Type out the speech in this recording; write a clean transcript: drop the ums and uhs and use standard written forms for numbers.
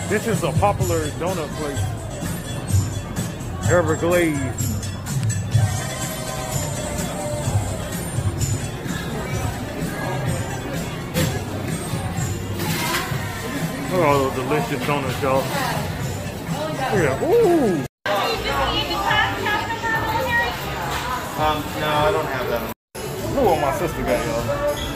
This is a popular donut place. Everglades. Look at all those delicious donuts, y'all. Look at that. Ooh! No, I don't have that. Look what my sister got, y'all.